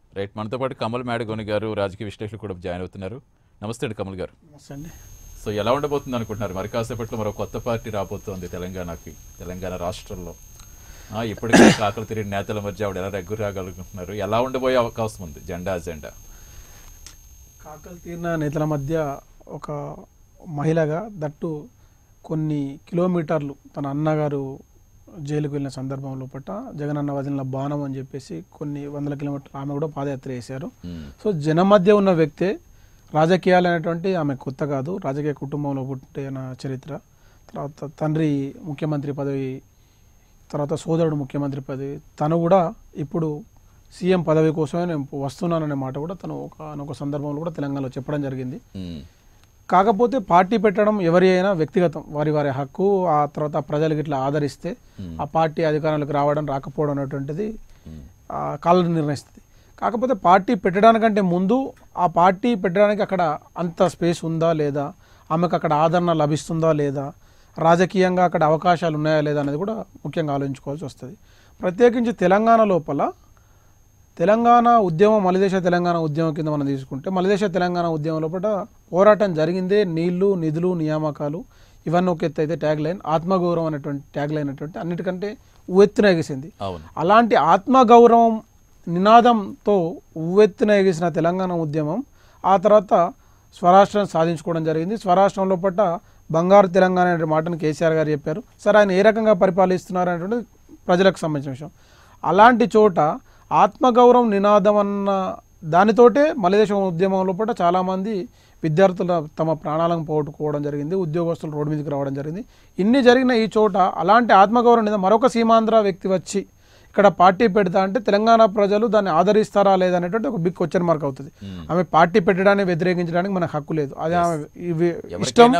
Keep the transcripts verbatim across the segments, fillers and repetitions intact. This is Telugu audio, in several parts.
రైట్, మనతో పాటు కమల్ మేడగోని గారు రాజకీయ విశ్లేషకులు కూడా జాయిన్ అవుతున్నారు. నమస్తే అండి కమల్ గారు. నమస్తే అండి. సో ఎలా ఉండబోతుంది అనుకుంటున్నారు? మరి కాసేపట్లో మరో కొత్త పార్టీ రాబోతోంది తెలంగాణకి, తెలంగాణ రాష్ట్రంలో. ఇప్పటికే కాకలు తిరిగిన నేతల మధ్య ఆవిడ ఎలా రెగ్గు రాగలుగుతున్నారు? ఎలా ఉండబోయే అవకాశం ఉంది జెండా అజెండా? కాకలు తీరిన నేతల మధ్య ఒక మహిళగా దట్టు కొన్ని కిలోమీటర్లు తన అన్నగారు జైలుకు వెళ్ళిన సందర్భంలో పట్ల జగనన్న వదిలిన బాణం అని చెప్పేసి కొన్ని వందల కిలోమీటర్లు ఆమె కూడా పాదయాత్ర చేశారు. సో జనం మధ్య ఉన్న వ్యక్తే. రాజకీయాలు అనేటువంటి ఆమె కొత్త కాదు, రాజకీయ కుటుంబంలో పుట్టిన చరిత్ర. తర్వాత తండ్రి ముఖ్యమంత్రి పదవి, తర్వాత సోదరుడు ముఖ్యమంత్రి పదవి. తను కూడా ఇప్పుడు సీఎం పదవి కోసమే నేను వస్తున్నాననే మాట కూడా తను ఒక ఒక సందర్భంలో కూడా తెలంగాణలో చెప్పడం జరిగింది. కాకపోతే పార్టీ పెట్టడం ఎవరి అయినా వ్యక్తిగతం, వారి వారి హక్కు. ఆ తర్వాత ప్రజలకు ఇట్లా ఆదరిస్తే ఆ పార్టీ అధికారంలోకి రావడం రాకపోవడం అనేటువంటిది కాలం నిర్ణయిస్తుంది. కాకపోతే పార్టీ పెట్టడానికంటే ముందు ఆ పార్టీ పెట్టడానికి అక్కడ అంత స్పేస్ ఉందా లేదా, ఆమెకు అక్కడ ఆదరణ లభిస్తుందా లేదా, రాజకీయంగా అక్కడ అవకాశాలు ఉన్నాయా లేదా అనేది కూడా ముఖ్యంగా ఆలోచించుకోవాల్సి వస్తుంది. ప్రత్యేకించి తెలంగాణ లోపల తెలంగాణ ఉద్యమం, మలిదేశ తెలంగాణ ఉద్యమం కింద మనం తీసుకుంటే, మలిదేశ తెలంగాణ ఉద్యమం లోపల పోరాటం జరిగిందే నీళ్లు, నిధులు, నియామకాలు ఇవన్నీ ఒక ఎత్తు అయితే ట్యాగ్ లైన్ ఆత్మగౌరవం అనేటువంటి ట్యాగ్ లైన్ అనేటువంటి అన్నిటికంటే ఉవ్వెత్తున ఎగిసింది. అలాంటి ఆత్మగౌరవం నినాదంతో ఉవ్వెత్తున ఎగిసిన తెలంగాణ ఉద్యమం ఆ తర్వాత స్వరాష్ట్రం సాధించుకోవడం జరిగింది. స్వరాష్ట్రం లోపల బంగారు తెలంగాణ అనే మాటను కేసీఆర్ గారు చెప్పారు. సరే, ఆయన ఏ రకంగా పరిపాలిస్తున్నారు అనేటువంటిది ప్రజలకు సంబంధించిన విషయం. అలాంటి చోట ఆత్మగౌరవం నినాదం అన్న దానితోటే మలిదేశం ఉద్యమం లోపల చాలామంది విద్యార్థులు తమ ప్రాణాలను పోగొట్టుకోవడం జరిగింది, ఉద్యోగస్తులు రోడ్డు మీదకి రావడం జరిగింది. ఇన్ని జరిగిన ఈ చోట అలాంటి ఆత్మగౌరవం నినాదం మరొక సీమాంధ్ర వ్యక్తి వచ్చి ఇక్కడ పార్టీ పెడతా అంటే తెలంగాణ ప్రజలు దాన్ని ఆదరిస్తారా లేదా అనేటువంటి ఒక బిగ్ క్వశ్చన్ మార్క్ అవుతుంది. ఆమె పార్టీ పెట్టడాన్ని వ్యతిరేకించడానికి మనకు హక్కు లేదు, అది ఆమె ఇష్టం.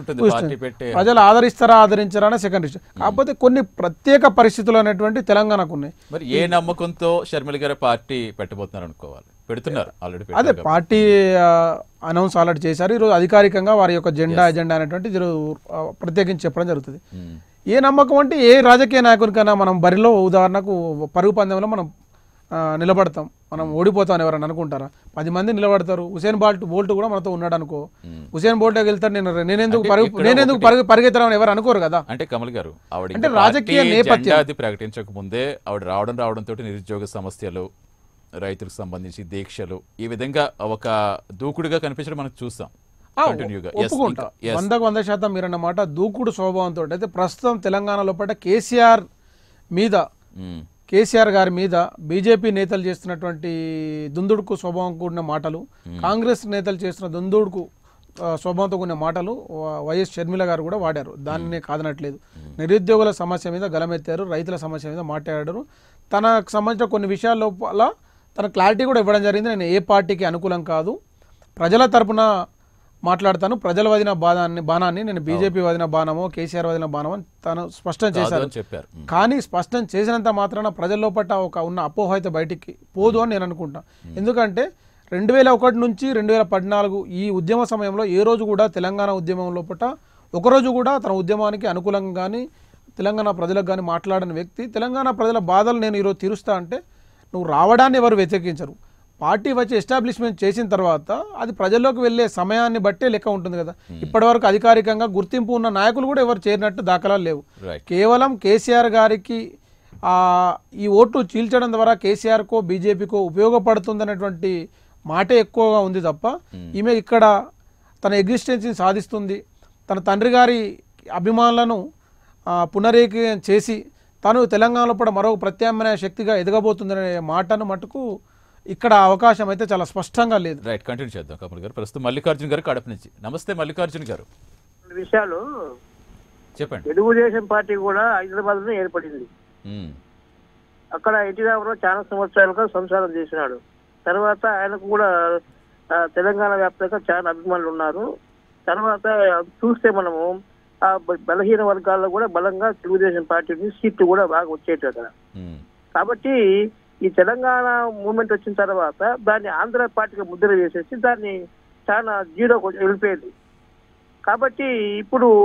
ప్రజలు ఆదరిస్తారా ఆదరించారా అనే సెకండ్ ఇష్టం. కాకపోతే కొన్ని ప్రత్యేక పరిస్థితులు అనేటువంటి తెలంగాణకు ఉన్నాయి. మరి ఏ నమ్మకంతో షర్మిల గారు పార్టీ పెట్టబోతున్నారు అనుకోవాలి? పెడుతున్నారు ఆల్రెడీ. అదే పార్టీ అనౌన్స్ ఆల్రెడీ చేశారు. ఈరోజు అధికారికంగా వారి యొక్క జెండా ఎజెండా అనేటువంటి ప్రత్యేకించి చెప్పడం జరుగుతుంది. ఏ నమ్మకం అంటే ఏ రాజకీయ నాయకునికైనా మనం బరిలో, ఉదాహరణకు పరుగు పందెంలో మనం నిలబడతాం, మనం ఓడిపోతాం ఎవరని అనుకుంటారా? పది మంది నిలబడతారు. హుసేన్ బాల్ట్ బోల్ట్ కూడా మనతో ఉన్నాడు అనుకో, హుసేన్ బోల్ట్ వెళ్తాడు, నేను నేనెందుకు పరుగు నేనెందుకు పరుగు పరిగెత్తడం ఎవరు అనుకోరు కదా. అంటే కమల్ గారు, ఆవిడ అంటే రాజకీయ నేపథ్యం ప్రకటించక ముందే ఆవిడ రావడం రావడంతో నిరుద్యోగ సమస్యలు, రైతులకు సంబంధించి దీక్షలు, ఈ విధంగా ఒక దూకుడుగా కనిపించడం మనం చూస్తాం. ఒప్పుకుంటా, వందకు వంద శాతం మీరన్నమాట. దూకుడు స్వభావంతో అయితే ప్రస్తుతం తెలంగాణ లోపల కేసీఆర్ మీద, కేసీఆర్ గారి మీద బీజేపీ నేతలు చేస్తున్నటువంటి దుందుడుకు స్వభావం కూడిన మాటలు, కాంగ్రెస్ నేతలు చేస్తున్న దుందుడుకు స్వభావంతో కూడిన మాటలు వైఎస్ షర్మిల గారు కూడా వాడారు. దాన్ని కాదనట్లేదు. నిరుద్యోగుల సమస్య మీద గలమెత్తారు, రైతుల సమస్య మీద మాట్లాడారు. తనకు సంబంధించిన కొన్ని విషయాల లోపల తన క్లారిటీ కూడా ఇవ్వడం జరిగింది. నేను ఏ పార్టీకి అనుకూలం కాదు, ప్రజల తరపున మాట్లాడతాను, ప్రజల వదిన బాణాన్ని బాణాన్ని నేను బీజేపీ వదిన బాణమో కేసీఆర్ వదిన బాణమో అని తను స్పష్టం చేశారు. కానీ స్పష్టం చేసినంత మాత్రాన ప్రజల లోపల ఒక ఉన్న అపోహ అయితే బయటికి పోదు అని నేను అనుకుంటా. ఎందుకంటే రెండు వేల ఒకటి నుంచి రెండు వేల పద్నాలుగు ఈ ఉద్యమ సమయంలో ఏ రోజు కూడా తెలంగాణ ఉద్యమం లోపల ఒకరోజు కూడా తన ఉద్యమానికి అనుకూలంగా కానీ తెలంగాణ ప్రజలకు కానీ మాట్లాడని వ్యక్తి. తెలంగాణ ప్రజల బాధలు నేను ఈరోజు తీరుస్తా అంటే నువ్వు రావడాన్ని ఎవరు వ్యతిరేకించరు. పార్టీ వచ్చి ఎస్టాబ్లిష్మెంట్ చేసిన తర్వాత అది ప్రజల్లోకి వెళ్ళే సమయాన్ని బట్టే లెక్క ఉంటుంది కదా. ఇప్పటి వరకు అధికారికంగా గుర్తింపు ఉన్న నాయకులు కూడా ఎవరు చేరినట్టు దాఖలాలు లేవు. కేవలం కేసీఆర్ గారికి ఈ ఓటు చీల్చడం ద్వారా కేసీఆర్కో బీజేపీకో ఉపయోగపడుతుందనేటువంటి మాటే ఎక్కువగా ఉంది తప్ప ఈమె ఇక్కడ తన ఎగ్జిస్టెన్స్ని సాధిస్తుంది, తన తండ్రి గారి అభిమానులను పునరేకం చేసి తను తెలంగాణలో కూడా మరో ప్రత్యామ్నాయ శక్తిగా ఎదగబోతుందనే మాటను మటుకు ఇక్కడ అవకాశం అయితే చాలా స్పష్టంగా లేదు. రైట్, కంటిన్యూ చేద్దాం కమల్ గారు. ప్రస్తుతం మల్లికార్జున గారు కడప నుంచి. నమస్తే మల్లికార్జున గారు. విషయాలు చెప్పండి. తెలుగుదేశం పార్టీ కూడా హైదరాబాద్ లో ఏర్పడింది. అక్కడ ఎన్టీ రామారావు చాలా సంవత్సరాలుగా సంసారం చేసినాడు. తర్వాత ఆయనకు కూడా తెలంగాణ వ్యాప్తంగా చాలా అభిమానులు ఉన్నారు. తర్వాత చూస్తే మనము ఆ బలహీన వర్గాల్లో కూడా బలంగా తెలుగుదేశం పార్టీ సీట్లు కూడా బాగా వచ్చేటి అక్కడ. కాబట్టి ఈ తెలంగాణ మూవ్మెంట్ వచ్చిన తర్వాత దాన్ని ఆంధ్ర పార్టీగా ముద్ర వేసేసి దాన్ని చాలా జీరో వెళ్ళిపోయింది. కాబట్టి ఇప్పుడు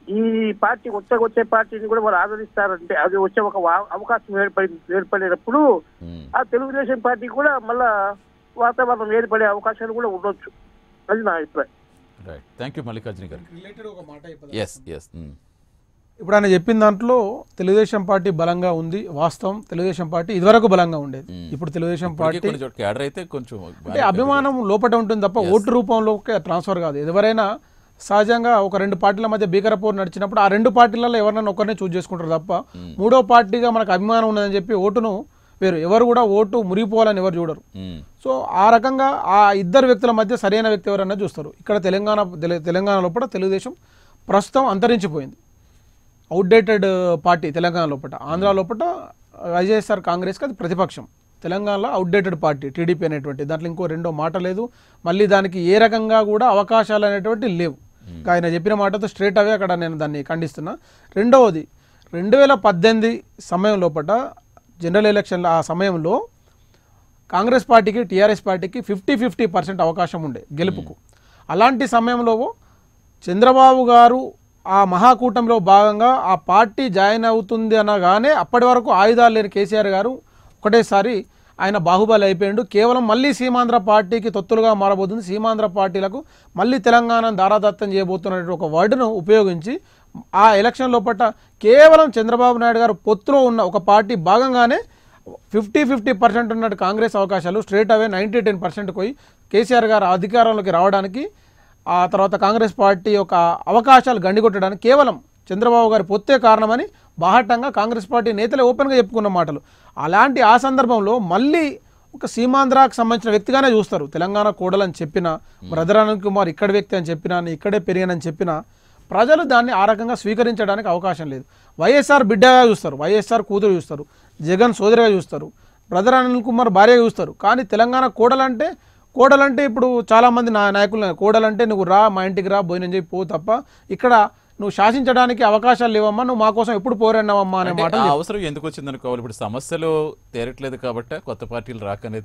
ఈ పార్టీ కొత్తగా వచ్చే పార్టీని కూడా వాళ్ళు ఆదరిస్తారంటే అది వచ్చే ఒక వా- అవకాశం ఏర్పడి ఏర్పడినప్పుడు ఆ తెలుగుదేశం పార్టీ కూడా మళ్ళా వాతావరణం ఏర్పడే అవకాశాలు కూడా ఉండొచ్చు. అది నా అభిప్రాయం. రైట్, థ్యాంక్ యూ మల్లికార్జున గారు. రిలేటెడ్ ఒక మాట ఎస్ ఎస్ ఇప్పుడు ఆయన చెప్పిన దాంట్లో తెలుగుదేశం పార్టీ బలంగా ఉంది. వాస్తవం, తెలుగుదేశం పార్టీ ఇదివరకు బలంగా ఉండేది. ఇప్పుడు తెలుగుదేశం పార్టీ క్యాడర్ అయితే కొంచెం అంటే అభిమానం లోపల ఉంటుంది తప్ప ఓటు రూపంలో ట్రాన్స్ఫర్ కాదు. ఎవరైనా సహజంగా ఒక రెండు పార్టీల మధ్య భీకరపోరు నడిచినప్పుడు ఆ రెండు పార్టీలలో ఎవరైనా ఒకరినే చూస్ చేసుకుంటారు తప్ప మూడో పార్టీగా మనకు అభిమానం ఉన్నదని చెప్పి ఓటును వేరు ఎవరు కూడా ఓటు మురిగిపోవాలని ఎవరు చూడరు. సో ఆ రకంగా ఆ ఇద్దరు వ్యక్తుల మధ్య సరైన వ్యక్తి ఎవరన్నా చూస్తారు. ఇక్కడ తెలంగాణ తెలంగాణ లోపల తెలుగుదేశం ప్రస్తుతం అంతరించిపోయింది. అవుట్డేటెడ్ పార్టీ తెలంగాణ లోపల. ఆంధ్ర లోపల వైఎస్ఆర్ కాంగ్రెస్కి అది ప్రతిపక్షం. తెలంగాణలో అవుట్డేటెడ్ పార్టీ టీడీపీ అనేటువంటి దాంట్లో ఇంకో రెండో మాట లేదు. మళ్ళీ దానికి ఏ రకంగా కూడా అవకాశాలు అనేటువంటి లేవు. ఆయన చెప్పిన మాటతో స్ట్రేట్ అవే అక్కడ నేను దాన్ని ఖండిస్తున్నా. రెండవది, రెండు వేల పద్దెనిమిది సమయం లోపల జనరల్ ఎలక్షన్ల ఆ సమయంలో కాంగ్రెస్ పార్టీకి టీఆర్ఎస్ పార్టీకి ఫిఫ్టీ ఫిఫ్టీ పర్సెంట్ అవకాశం ఉండే గెలుపుకు. అలాంటి సమయంలో చంద్రబాబు గారు ఆ మహాకూటమిలో భాగంగా ఆ పార్టీ జాయిన్ అవుతుంది అనగానే అప్పటి వరకు ఆయుధాలు లేని కేసీఆర్ గారు ఒకటేసారి ఆయన బాహుబలి అయిపోయాడు. కేవలం మళ్ళీ సీమాంధ్ర పార్టీకి తొత్తులుగా మారబోతుంది, సీమాంధ్ర పార్టీలకు మళ్ళీ తెలంగాణను దారాదత్తం చేయబోతున్నటువంటి ఒక వర్డ్ను ఉపయోగించి ఆ ఎలక్షన్ లోపల కేవలం చంద్రబాబు నాయుడు గారు పొత్తులో ఉన్న ఒక పార్టీ భాగంగానే ఫిఫ్టీ ఫిఫ్టీ పర్సెంట్ ఉన్నట్టు కాంగ్రెస్ అవకాశాలు స్ట్రేట్ అవే నైంటీ టెన్ పర్సెంట్ పోయి కేసీఆర్ గారు అధికారంలోకి రావడానికి ఆ తర్వాత కాంగ్రెస్ పార్టీ యొక్క అవకాశాలు గండికొట్టడానికి కేవలం చంద్రబాబు గారి పొత్తే కారణమని బాహటంగా కాంగ్రెస్ పార్టీ నేతలే ఓపెన్గా చెప్పుకున్న మాటలు. అలాంటి ఆ సందర్భంలో మళ్ళీ ఒక సీమాంధ్రాకు సంబంధించిన వ్యక్తిగానే చూస్తారు. తెలంగాణ కోడలని చెప్పిన బ్రదర్ అనిల్ కుమార్ ఇక్కడ వ్యక్తి అని చెప్పినా, ఇక్కడే పెరిగానని చెప్పినా ప్రజలు దాన్ని ఆ రకంగా స్వీకరించడానికి అవకాశం లేదు. వైఎస్ఆర్ బిడ్డగా చూస్తారు, వైఎస్ఆర్ కూతురు చూస్తారు, జగన్ సోదరిగా చూస్తారు, బ్రదర్ అనిల్ కుమార్ భార్యగా చూస్తారు. కానీ తెలంగాణ కోడలంటే కోడలంటే ఇప్పుడు చాలామంది నా నాయకులు కోడలంటే నువ్వు రా మా ఇంటికి రా భోజనం చెప్పి పో తప్ప ఇక్కడ నువ్వు శాసించడానికి అవకాశాలు లేవమ్మా, నువ్వు మా కోసం ఎప్పుడు పోరాడినావమ్మా అనే మాట అవసరం ఎందుకు వచ్చింది అనుకోవాలి. ఇప్పుడు సమస్యలు తేరట్లేదు కాబట్టి కొత్త పార్టీలు రాకనేది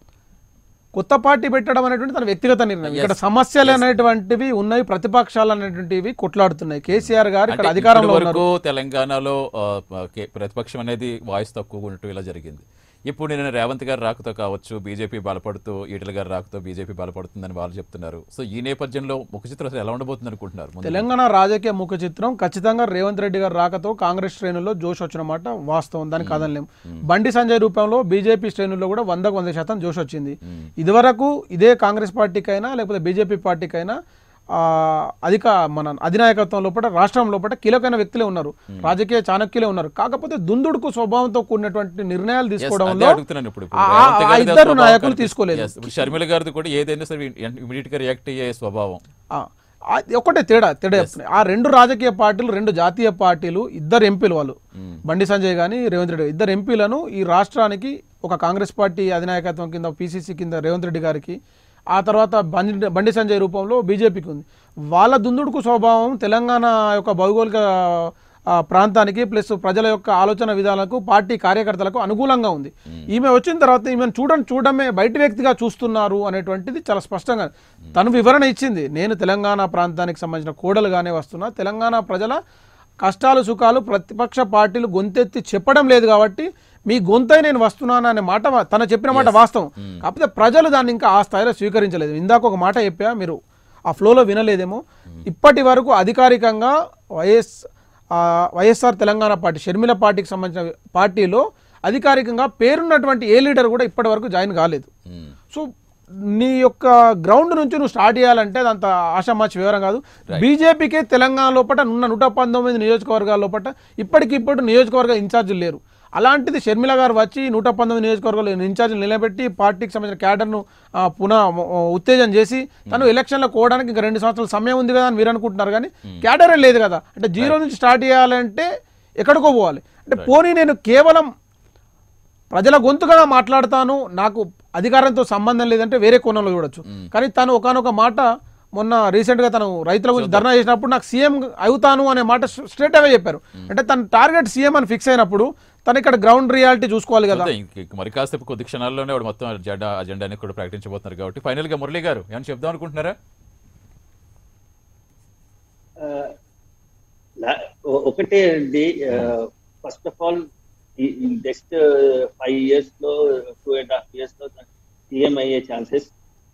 కొత్త పార్టీ పెట్టడం అనేటువంటి తన వ్యక్తిగత నిర్ణయం. ఇక్కడ సమస్యలు అనేటువంటివి ఉన్నాయి, ప్రతిపక్షాలు అనేటువంటివి కొట్లాడుతున్నాయి. కేసీఆర్ గారు ఇక్కడ అధికారంలో ఉన్నారు. తెలంగాణలో ప్రతిపక్షం అనేది వాయిస్ తక్కువ ఉన్నట్టు ఇలా జరిగింది. ఇప్పుడు నేను రేవంత్ గారు రాకతో కావచ్చు, బీజేపీ బలపడుతూ ఈటల గారు రాకతో బీజేపీ బలపడుతుందని వాళ్ళు చెప్తున్నారు. సో ఈ నేపథ్యంలో ముఖ చిత్రం అసలు ఎలా ఉండబోతుంది అనుకుంటున్నారు? తెలంగాణ రాజకీయ ముఖ చిత్రం ఖచ్చితంగా రేవంత్ రెడ్డి గారు రాకతో కాంగ్రెస్ శ్రేణుల్లో జోష్ వచ్చిన మాట వాస్తవం, దానికి కాదనలేము. బండి సంజయ్ రూపంలో బీజేపీ శ్రేణుల్లో కూడా వందకు వంద శాతం జోష్ వచ్చింది. ఇదివరకు ఇదే కాంగ్రెస్ పార్టీకైనా లేకపోతే బీజేపీ పార్టీకైనా అధిక మన అధినాయకత్వం లోపల రాష్ట్రం లోపల కీలకమైన వ్యక్తులే ఉన్నారు, రాజకీయ చాణక్యులే ఉన్నారు. కాకపోతే దుందుడుకు స్వభావంతో కూడినటువంటి నిర్ణయాలు తీసుకోవడంలో ఇద్దరు నాయకులు తీసుకోలేదు. షర్మిల గారిది కూడా ఏదైనా సరే ఇమిడియట్ గా రియాక్ట్ అయ్యే స్వభావం. ఒకటే తేడా తేడా ఆ రెండు రాజకీయ పార్టీలు, రెండు జాతీయ పార్టీలు, ఇద్దరు ఎంపీలు వాళ్ళు బండి సంజయ్ గానీ రేవంత్ రెడ్డి ఇద్దరు ఎంపీలను ఈ రాష్ట్రానికి ఒక కాంగ్రెస్ పార్టీ అధినాయకత్వం కింద పీసీసీ కింద రేవంత్ రెడ్డి గారికి, ఆ తర్వాత బండి బండి సంజయ్ రూపంలో బీజేపీకి ఉంది. వాళ్ళ దుందుడుకు స్వభావం తెలంగాణ యొక్క భౌగోళిక ప్రాంతానికి ప్లస్ ప్రజల యొక్క ఆలోచన విధానాలకు పార్టీ కార్యకర్తలకు అనుకూలంగా ఉంది. ఈమె వచ్చిన తర్వాత ఈమెను చూడని చూడమే బయట వ్యక్తిగా చూస్తున్నారు అనేటువంటిది చాలా స్పష్టంగా తను వివరణ ఇచ్చింది. నేను తెలంగాణ ప్రాంతానికి సంబంధించిన కోడలుగానే వస్తున్నా, తెలంగాణ ప్రజల కష్టాలు సుఖాలు ప్రతిపక్ష పార్టీలు గొంతెత్తి చెప్పడం లేదు కాబట్టి మీ గొంతై నేను వస్తున్నాను అనే మాట తన చెప్పిన మాట వాస్తవం. కాకపోతే ప్రజలు దాన్ని ఇంకా ఆ స్థాయిలో స్వీకరించలేదు. ఇందాక ఒక మాట చెప్పా, మీరు ఆ ఫ్లోలో వినలేదేమో. ఇప్పటి వరకు అధికారికంగా వైఎస్ వైఎస్ఆర్ తెలంగాణ పార్టీ షర్మిల పార్టీకి సంబంధించిన పార్టీలో అధికారికంగా పేరున్నటువంటి ఏ లీడర్ కూడా ఇప్పటి వరకు జాయిన్ కాలేదు. సో నీ యొక్క గ్రౌండ్ నుంచి నువ్వు స్టార్ట్ చేయాలంటే అదంత ఆషామాచి వివరం కాదు. బీజేపీకే తెలంగాణ లోపల ఉన్న నూట పంతొమ్మిది నియోజకవర్గాల లోపల ఇప్పటికిప్పుడు నియోజకవర్గ ఇన్ఛార్జీలు లేరు. అలాంటిది షర్మిల గారు వచ్చి నూట పంతొమ్మిది నియోజకవర్గాలు ఇన్ఛార్జీలు నిలబెట్టి పార్టీకి సంబంధించిన క్యాడర్ను పునః ఉత్తేజం చేసి తను ఎలక్షన్లో కోవడానికి ఇంకా రెండు సంవత్సరాల సమయం ఉంది కదా అని మీరు అనుకుంటున్నారు. కానీ క్యాడరే లేదు కదా. అంటే జీరో నుంచి స్టార్ట్ చేయాలంటే ఎక్కడికో పోవాలి. అంటే పోనీ నేను కేవలం ప్రజల గొంతుగా మాట్లాడతాను, నాకు అధికారంతో సంబంధం లేదంటే వేరే కోణంలో చూడొచ్చు. కానీ తను ఒకానొక మాట మొన్న రీసెంట్గా తను రైతుల గురించి ధర్నా చేసినప్పుడు నాకు సీఎం అవుతాను అనే మాట స్ట్రేట్ అవే చెప్పారు. అంటే తన టార్గెట్ సీఎం అని ఫిక్స్ అయినప్పుడు తను ఇక్కడ గ్రౌండ్ రియాలిటీ చూసుకోవాలి కదా. మరి కాసేపు కొద్ది క్షణాల్లోనే వాడు మొత్తం అజెండా అజెండాని కూడా ప్రకటించబోతున్నారు కాబట్టి ఫైనల్ గా మురళి గారు ఏమని చెప్దాం అనుకుంటున్నారా? ఒకటే అండి, ఫస్ట్ ఆఫ్ ఆల్ ఈ నెక్స్ట్ ఫైవ్ ఇయర్స్ లో టూ అండ్ హాఫ్ ఇయర్స్ లో సీఎం అయ్యే chances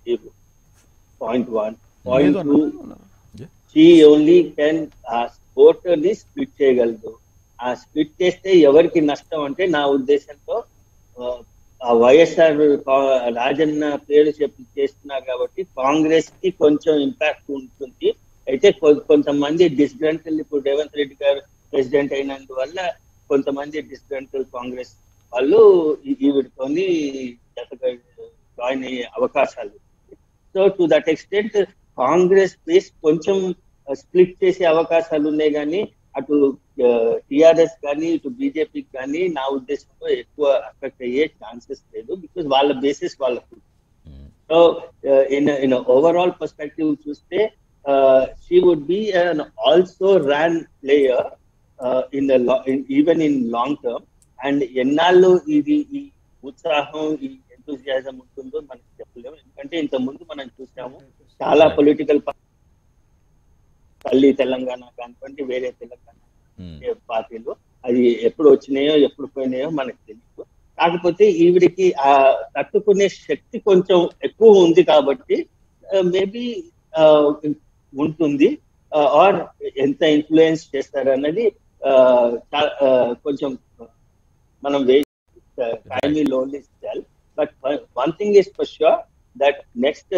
point one. Point two, she only can ఆ స్పోర్ట్ ని స్ప్లిట్ చేయగలదు. ఆ స్ప్లిట్ చేస్తే ఎవరికి నష్టం అంటే నా ఉద్దేశంతో ఆ వైఎస్ఆర్ రాజన్న పేరు చెప్పి చేస్తున్నారు కాబట్టి కాంగ్రెస్ కి కొంచెం ఇంపాక్ట్ ఉంటుంది. అయితే కొంతమంది డిస్గ్రంటల్, ఇప్పుడు రేవంత్ రెడ్డి గారు ప్రెసిడెంట్ అయినందువల్ల కొంతమంది డిస్గ్రంటల్ కాంగ్రెస్ వాళ్ళు ఈవిడితోని జాయిన్ అయ్యే అవకాశాలు. So to that extent Congress base కొంచెం స్ప్లిట్ చేసే అవకాశాలు ఉన్నాయి, కానీ అటు టిఆర్ఎస్ కానీ ఇటు బీజేపీకి కానీ నా ఉద్దేశంలో ఎక్కువ అఫెక్ట్ అయ్యే ఛాన్సెస్ లేదు, బికాస్ వాళ్ళ బేసిస్ వాళ్ళకు. So in in overall perspective చూస్తే she would be an also ర్యాన్ player in the even in long term. And ఎన్నాళ్ళు ఇది ఈ ఉత్సాహం, ఈ ఎంతూజియాజం ఉంటుందో మనకి చెప్పలేము. ఎందుకంటే ఇంత ముందు మనం చూసాము చాలా పొలిటికల్ తల్లి తెలంగాణ కానివ్వండి, వేరే తెలంగాణ పార్టీలు, అది ఎప్పుడు వచ్చినాయో ఎప్పుడు పోయినాయో మనకు తెలియదు. కాకపోతే ఈవిడికి ఆ తట్టుకునే శక్తి కొంచెం ఎక్కువ ఉంది కాబట్టి మేబీ ఉంటుంది. ఆర్ ఎంత ఇన్ఫ్లుయెన్స్ చేస్తారన్నది కొంచెం మనం timely lonely sell. But one thing is for sure that next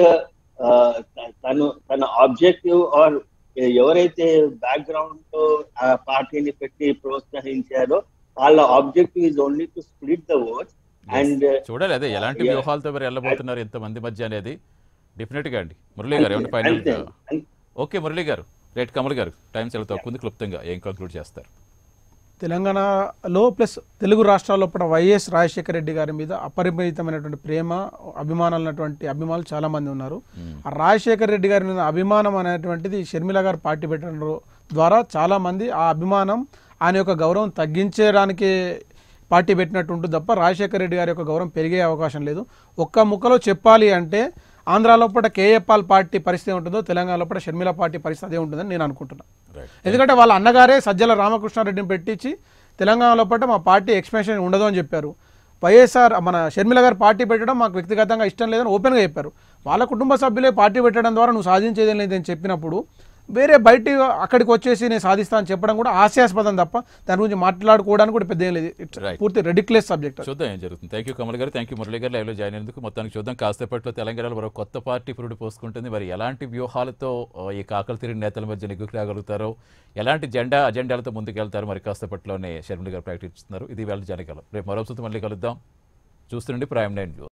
తను తన ఆబ్జెక్టివ్ ఆర్ ఎవరైతే బ్యాక్గ్రౌండ్ లో ఆ పార్టీని పెట్టి ప్రోత్సహించారో వాళ్ళ objective is only to split the votes. And చూడాలి అదే ఎలాంటి వ్యూహాలతో మరి వెళ్ళబోతున్నారు ఎంతమంది మధ్య అనేది డెఫినెట్ గా అండి. మురళీ గారు ఏమంటే ఫైనల్ గా? ఓకే మురళీ గారు, రేట్ కమల్ గారు, టైం చాలా తక్కువ ఉంది, క్లుప్తంగా ఏం కంక్లూడ్ చేస్తారు? తెలంగాణలో ప్లస్ తెలుగు రాష్ట్రాల్లో కూడా వైఎస్ రాజశేఖర రెడ్డి గారి మీద అపరిమితమైనటువంటి ప్రేమ, అభిమానాలు ఉన్నటువంటి అభిమానులు చాలా మంది ఉన్నారు. ఆ రాజశేఖర రెడ్డి గారి మీద అభిమానం అనేటువంటిది షర్మిల గారు పార్టీ పెట్టడం ద్వారా చాలా మంది ఆ అభిమానం, ఆయన యొక్క గౌరవం తగ్గించడానికి పార్టీ పెట్టినట్టు ఉంటుంది తప్ప రాజశేఖర రెడ్డి గారి యొక్క గౌరవం పెరిగే అవకాశం లేదు. ఒక్క ముక్కలో చెప్పాలి అంటే ఆంధ్రాలో పూట కేఏపాల్ పార్టీ పరిస్థితి ఉంటుందో తెలంగాణలో పూట షర్మిల పార్టీ పరిస్థితి అదే ఉంటుందని నేను అనుకుంటున్నాను. ఎందుకంటే వాళ్ళ అన్నగారే సజ్జల రామకృష్ణారెడ్డిని పెట్టించి తెలంగాణలో పూట మా పార్టీ ఎక్స్పాన్షన్ ఉండదు అని చెప్పారు. వైఎస్ఆర్ మన షర్మిల గారు పార్టీ పెట్టడం మాకు వ్యక్తిగతంగా ఇష్టం లేదని ఓపెన్గా చెప్పారు. వాళ్ళ కుటుంబ సభ్యులే పార్టీ పెట్టడం ద్వారా నువ్వు సాధించేదేం లేదని చెప్పినప్పుడు వేరే బయట అక్కడికి వచ్చేసి నేను సాధిస్తా అని చెప్పడం కూడా హాస్యాస్పదం తప్ప దాని గురించి మాట్లాడుకోవడానికి కూడా పెద్ద ఏం లేదు. పూర్తి రెడిక్యులస్ సబ్జెక్ట్. చూద్దాం ఏం జరుగుతుంది. థ్యాంక్ యూ కమల్ గారు, థ్యాంక్ యూ మురళీ గారు లైవ్లో జాయిన్ అయినందుకు. మొత్తానికి చూద్దాం కాసేపట్లో తెలంగాణలో మరో కొత్త పార్టీ పురుడు పోసుకుంటుంది. మరి ఎలాంటి వ్యూహాలతో ఈ కాకలు తిరిగిన నేతల మధ్య నెగ్గుకు రాగలుగుతారో, ఎలాంటి జెండా అజెండాలతో ముందుకెళ్తారో మరి కాసేపట్లోనే షర్మిల గారు ప్రకటిస్తున్నారు. ఇది వేళ జనగలం. రేపు మరో మళ్ళీ కలుద్దాం. చూస్తుండండి ప్రైమ్ నైన్.